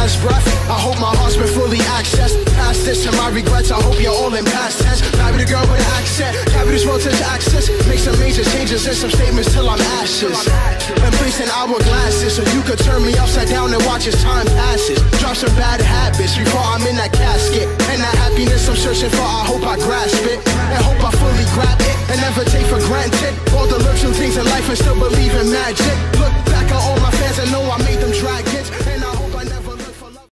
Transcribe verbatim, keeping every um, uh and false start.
last breath. I hope my heart's been fully accessed. Past this and my regrets, I hope you're all in past tense. Marry the girl with an accent, carry this world to access. Make some major changes and some statements till I'm ashes. And place in hourglasses so you could turn me upside down and watch as time passes. Drop some bad habits before I'm in that casket. And that happiness I'm searching for, I hope I grasp it. And hope I fully grab it and never take for granted all the little things in life and still believe in magic. Look